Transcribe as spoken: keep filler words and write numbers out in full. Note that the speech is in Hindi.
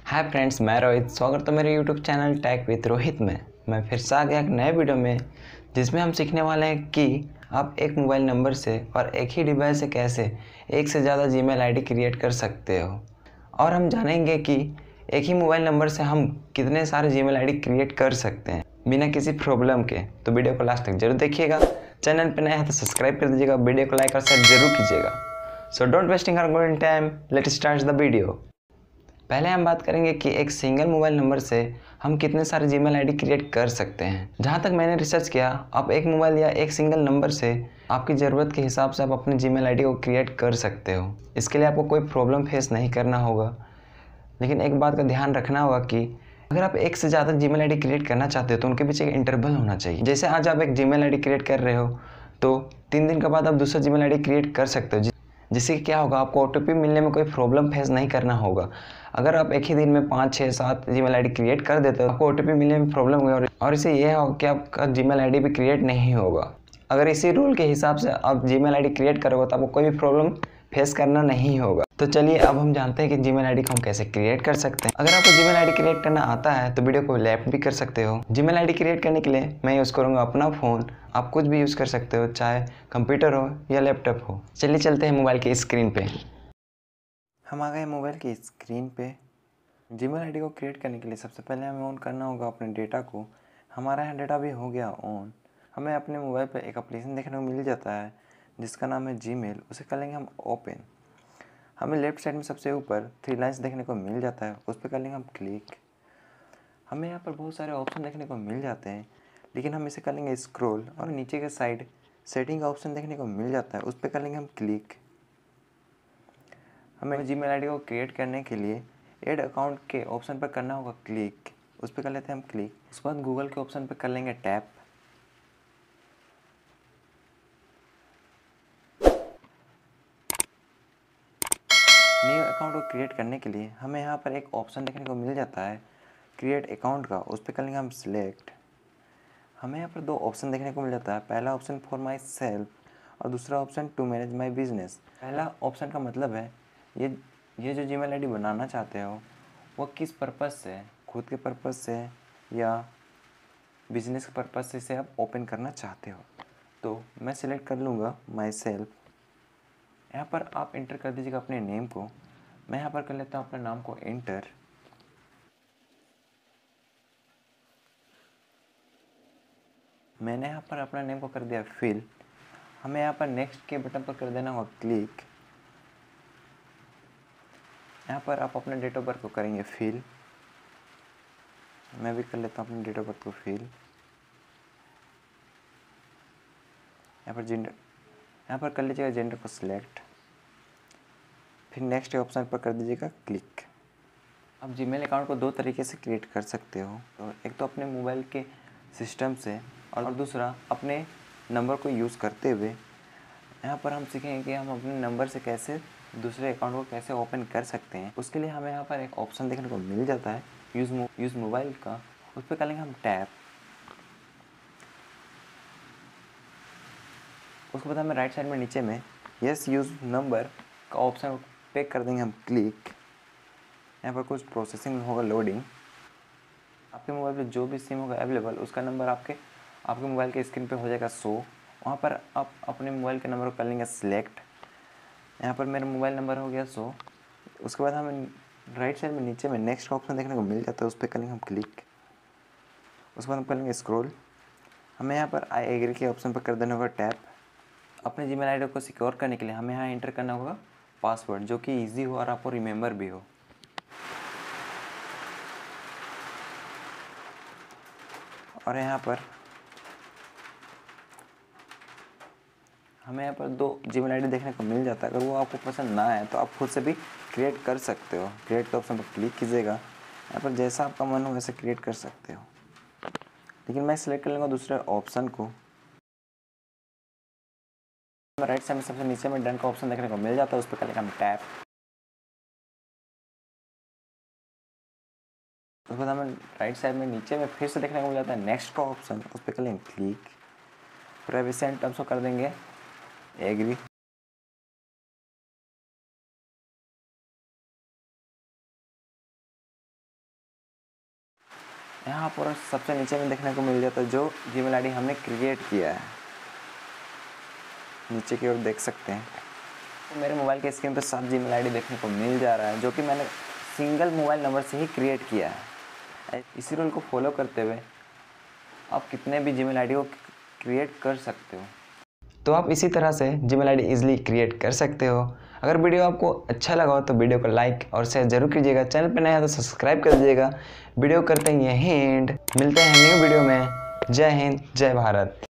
हाय फ्रेंड्स, मैं रोहित। स्वागत है मेरे YouTube channel tech with Rohit में। मैं फिर से आ गया एक नए वीडियो में जिसमें हम सीखने वाले हैं कि आप एक मोबाइल नंबर से और एक ही डिवाइस से कैसे एक से ज़्यादा जीमेल आईडी क्रिएट कर सकते हो। और हम जानेंगे कि एक ही मोबाइल नंबर से हम कितने सारे जीमेल आईडी क्रिएट कर सकते हैं बिना किसी प्रॉब्लम के। तो वीडियो को लास्ट तक जरूर देखिएगा। चैनल पर नया है तो सब्सक्राइब कर दीजिएगा, वीडियो को लाइक और शेयर जरूर कीजिएगा। So don't wasting our golden time, let's start the video. पहले हम बात करेंगे कि एक सिंगल मोबाइल नंबर से हम कितने सारे जीमेल आईडी क्रिएट कर सकते हैं। जहां तक मैंने रिसर्च किया, आप एक मोबाइल या एक सिंगल नंबर से आपकी ज़रूरत के हिसाब से आप अपने जीमेल आईडी को क्रिएट कर सकते हो। इसके लिए आपको कोई प्रॉब्लम फेस नहीं करना होगा। लेकिन एक बात का ध्यान रखना होगा कि अगर आप एक से ज़्यादा जीमेल आईडी क्रिएट करना चाहते हो तो उनके पीछे एक इंटरवल होना चाहिए। जैसे आज आप एक जीमेल आईडी क्रिएट कर रहे हो तो तीन दिन के बाद आप दूसरा जीमेल आईडी क्रिएट कर सकते हो, जिससे क्या होगा, आपको ओटीपी मिलने में कोई प्रॉब्लम फेस नहीं करना होगा। अगर आप एक ही दिन में पाँच छः सात जीमेल आईडी क्रिएट कर देते हो, आपको ओटीपी मिलने में प्रॉब्लम होगी और इससे यह होगा कि आपका जीमेल आईडी भी क्रिएट नहीं होगा। अगर इसी रूल के हिसाब से आप जीमेल आईडी क्रिएट करोगे तो आपको कोई भी प्रॉब्लम फेस करना नहीं होगा। तो चलिए अब हम जानते हैं कि जीमेल आईडी को हम कैसे क्रिएट कर सकते हैं। अगर आपको जीमेल आईडी क्रिएट करना आता है तो वीडियो को लेफ्ट भी कर सकते हो। जीमेल आईडी क्रिएट करने के लिए मैं यूज़ करूँगा अपना फ़ोन। आप कुछ भी यूज़ कर सकते हो, चाहे कंप्यूटर हो या लैपटॉप हो। चलिए चलते हैं मोबाइल की स्क्रीन पे। हम आ गए मोबाइल की स्क्रीन पे। जीमेल आईडी को क्रिएट करने के लिए सबसे पहले हमें ऑन करना होगा अपने डेटा को। हमारा यहाँ डेटा भी हो गया ऑन। हमें अपने मोबाइल पे एक एप्लीकेशन देखने को मिल जाता है जिसका नाम है जीमेल। उसे कर लेंगे हम ओपन। हमें लेफ्ट साइड में सबसे ऊपर थ्री लाइन्स देखने को मिल जाता है, उस पर कर लेंगे हम क्लिक। हमें यहाँ पर बहुत सारे ऑप्शन देखने को मिल जाते हैं, लेकिन हम इसे कर लेंगे स्क्रॉल और नीचे के साइड सेटिंग का ऑप्शन देखने को मिल जाता है, उस पर कर लेंगे हम क्लिक। हमें जीमेल आईडी को क्रिएट करने के लिए ऐड अकाउंट के ऑप्शन पर करना होगा क्लिक, उस पर कर लेते हैं हम क्लिक। उसके बाद गूगल के ऑप्शन पर कर लेंगे टैप। न्यू अकाउंट को क्रिएट करने के लिए हमें यहाँ पर एक ऑप्शन देखने को मिल जाता है क्रिएट अकाउंट का, उस पर कर लेंगे हम सिलेक्ट। हमें यहाँ पर दो ऑप्शन देखने को मिल जाता है, पहला ऑप्शन फॉर माई सेल्फ और दूसरा option to manage my business. पहला ऑप्शन का मतलब है ये ये जो जीमेल आईडी बनाना चाहते हो वो किस पर्पज़ से, खुद के पर्पज़ से या बिजनेस के पर्पज़ से इसे आप ओपन करना चाहते हो। तो मैं सिलेक्ट कर लूँगा माई सेल्फ। यहाँ पर आप इंटर कर दीजिएगा अपने नेम को। मैं यहाँ पर कर लेता हूँ अपने नाम को इंटर। मैंने यहाँ पर अपना नेम को कर दिया फिल। हमें यहाँ पर नेक्स्ट के बटन पर कर देना होगा क्लिक। यहाँ पर आप अपने डेट ऑफ बर्थ को करेंगे फिल। मैं भी कर लेता हूँ अपने डेट ऑफ बर्थ को फिल। यहाँ पर जेंडर यहाँ पर कर लीजिएगा जेंडर को सिलेक्ट, फिर नेक्स्ट के ऑप्शन पर कर दीजिएगा क्लिक। आप जीमेल अकाउंट को दो तरीके से क्रिएट कर सकते हो, तो एक तो अपने मोबाइल के सिस्टम से और दूसरा अपने नंबर को यूज़ करते हुए। यहाँ पर हम सीखेंगे कि हम अपने नंबर से कैसे दूसरे अकाउंट को कैसे ओपन कर सकते हैं। उसके लिए हमें यहाँ पर एक ऑप्शन देखने को मिल जाता है यूज़ यूज़ मोबाइल का, उस पर कर लेंगे हम टैप। उसके बाद हमें राइट साइड में नीचे में यस यूज़ नंबर का ऑप्शन पे कर देंगे हम क्लिक। यहाँ पर कुछ प्रोसेसिंग होगा, लोडिंग। आपके मोबाइल पे जो भी सिम होगा अवेलेबल उसका नंबर आपके आपके मोबाइल के स्क्रीन पे हो जाएगा शो। वहाँ पर आप अपने मोबाइल के नंबर को कर लेंगे सिलेक्ट। यहाँ पर मेरा मोबाइल नंबर हो गया शो। उसके बाद हमें राइट साइड में नीचे में नेक्स्ट का ऑप्शन देखने को मिल जाता है, उस पर करेंगे हम क्लिक। उसके बाद हम करेंगे स्क्रॉल। हमें यहाँ पर आई एग्री के ऑप्शन पर कर देना होगा टैप। अपने जीमेल आईडी को सिक्योर करने के लिए हमें यहाँ इंटर करना होगा पासवर्ड, जो कि ईजी हो और आपको रिमेंबर भी हो। और यहाँ पर हमें यहाँ पर दो जीमेल आईडी देखने को मिल जाता है। अगर वो आपको पसंद ना आए तो आप खुद से भी क्रिएट कर सकते हो। क्रिएट के ऑप्शन पर क्लिक कीजिएगा। यहाँ पर जैसा आपका मन हो वैसे क्रिएट कर सकते हो, लेकिन मैं सिलेक्ट कर लूँगा दूसरे ऑप्शन को। राइट साइड में सबसे नीचे में डन का ऑप्शन देखने को मिल जाता है, उस पर करेंगे हम टैप। उसके बाद हमें राइट साइड में नीचे में फिर से देखने को मिल जाता है नेक्स्ट का ऑप्शन, उस पर करेंगे क्लिक। प्राइवेसी एंड टर्म्स को कर देंगे एग्री। यहाँ पर सबसे नीचे में देखने को मिल जाता है जो जीमेल आईडी हमने क्रिएट किया है, नीचे की ओर देख सकते हैं। तो मेरे मोबाइल के स्क्रीन पर सात जीमेल आईडी देखने को मिल जा रहा है जो कि मैंने सिंगल मोबाइल नंबर से ही क्रिएट किया है। इसी रूल को फॉलो करते हुए आप कितने भी जीमेल आईडी को क्रिएट कर सकते हो। तो आप इसी तरह से जीमेल आईडी इजीली क्रिएट कर सकते हो। अगर वीडियो आपको अच्छा लगा हो तो वीडियो को लाइक और शेयर जरूर कीजिएगा। चैनल पर नया है तो सब्सक्राइब कर दीजिएगा। वीडियो करते हैं यही एंड, मिलते हैं न्यू वीडियो में। जय हिंद, जय भारत।